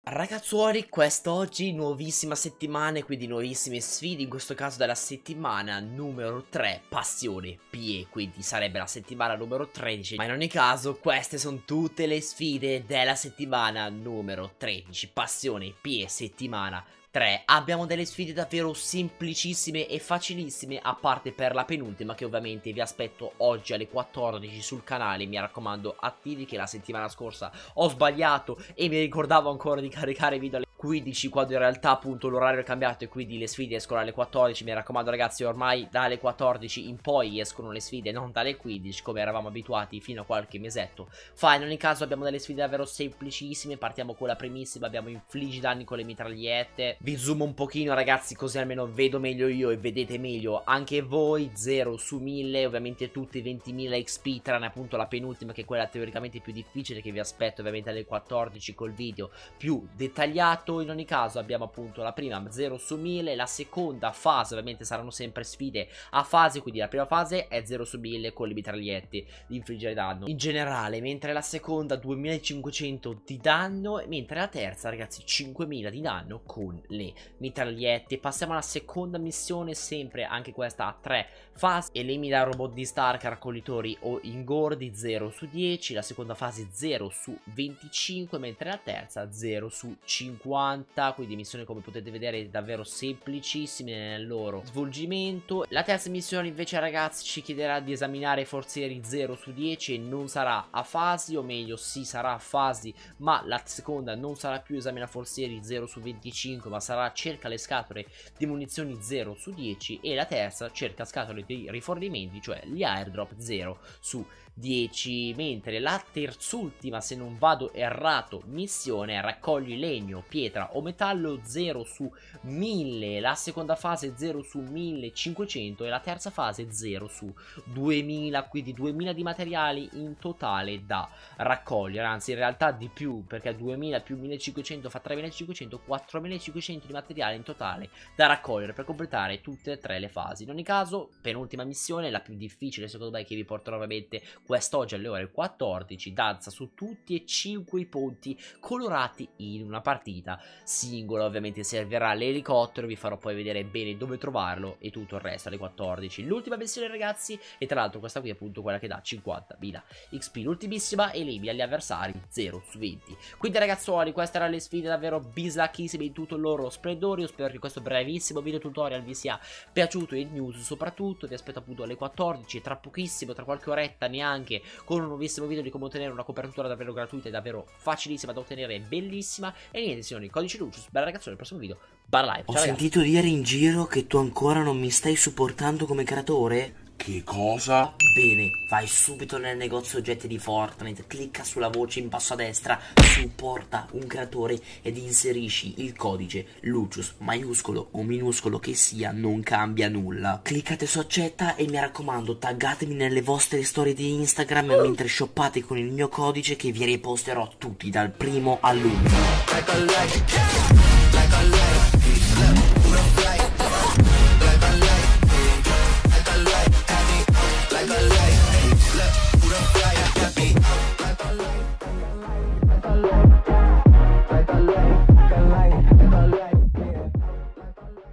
Ragazzuoli, quest'oggi nuovissima settimana e quindi nuovissime sfide, in questo caso della settimana numero 3, Passione PE, quindi sarebbe la settimana numero 13, ma in ogni caso queste sono tutte le sfide della settimana numero 13, Passione PE settimana 3. Abbiamo delle sfide davvero semplicissime e facilissime, a parte per la penultima che ovviamente vi aspetto oggi alle 14 sul canale. Mi raccomando, attivi, che la settimana scorsa ho sbagliato e mi ricordavo ancora di caricare video alle 15 quando in realtà appunto l'orario è cambiato e quindi le sfide escono alle 14. Mi raccomando ragazzi, ormai dalle 14 in poi escono le sfide, non dalle 15 come eravamo abituati fino a qualche mesetto fa. In ogni caso abbiamo delle sfide davvero semplicissime. Partiamo con la primissima, abbiamo infliggi danni con le mitragliette. Vi zoom un pochino ragazzi, così almeno vedo meglio io e vedete meglio anche voi. 0 su 1000, ovviamente tutti 20.000 XP, tranne appunto la penultima che è quella teoricamente più difficile, che vi aspetto ovviamente alle 14 col video più dettagliato. In ogni caso abbiamo appunto la prima 0 su 1000, la seconda fase ovviamente saranno sempre sfide a fase, quindi la prima fase è 0 su 1000 con le mitragliette di infliggere danno in generale, mentre la seconda 2500 di danno, mentre la terza ragazzi 5000 di danno con le mitragliette. Passiamo alla seconda missione, sempre anche questa a 3 fasi. Elimina robot di Stark, raccoglitori o ingordi, 0 su 10. La seconda fase 0 su 25, mentre la terza 0 su 50. Quindi missioni, come potete vedere, davvero semplicissime nel loro svolgimento. La terza missione invece ragazzi ci chiederà di esaminare forzieri 0 su 10 e non sarà a fasi, o meglio sì sarà a fasi, ma la seconda non sarà più esamina forzieri 0 su 25, ma sarà cerca le scatole di munizioni 0 su 10, e la terza cerca scatole di rifornimenti, cioè gli airdrop 0 su 10. Mentre la terzultima, se non vado errato, missione è raccogli legno, pietra o metallo, 0 su 1000. La seconda fase 0 su 1500 e la terza fase 0 su 2000, quindi 2000 di materiali in totale da raccogliere, anzi in realtà di più, perché 2000 più 1500 fa 3500, 4500 di materiale in totale da raccogliere per completare tutte e tre le fasi. In ogni caso, penultima missione, la più difficile secondo me, che vi porterò ovviamente quest'oggi alle ore 14, danza su tutti e 5 i ponti colorati in una partita singola. Ovviamente servirà l'elicottero, vi farò poi vedere bene dove trovarlo e tutto il resto alle 14. L'ultima missione ragazzi, e tra l'altro questa qui è appunto quella che dà 50.000 XP, l'ultimissima, elimina gli avversari 0 su 20. Quindi ragazzuoli, queste erano le sfide davvero bislacchissime in tutto il loro splendore. Io spero che questo brevissimo video tutorial vi sia piaciuto, e news soprattutto. Vi aspetto appunto alle 14, tra pochissimo, tra qualche oretta neanche, con un nuovissimo video di come ottenere una copertura davvero gratuita e davvero facilissima da ottenere, bellissima. E niente signori, codice Lucius, bella ragazzuoli, al prossimo video, bye live. Ho sentito dire in giro che tu ancora non mi stai supportando come creatore? Che cosa? Bene, vai subito nel negozio oggetti di Fortnite, clicca sulla voce in basso a destra, supporta un creatore ed inserisci il codice Lucius, maiuscolo o minuscolo che sia, non cambia nulla. Cliccate su accetta e mi raccomando taggatemi nelle vostre storie di Instagram mentre shoppate con il mio codice, che vi riposterò tutti dal primo all'11.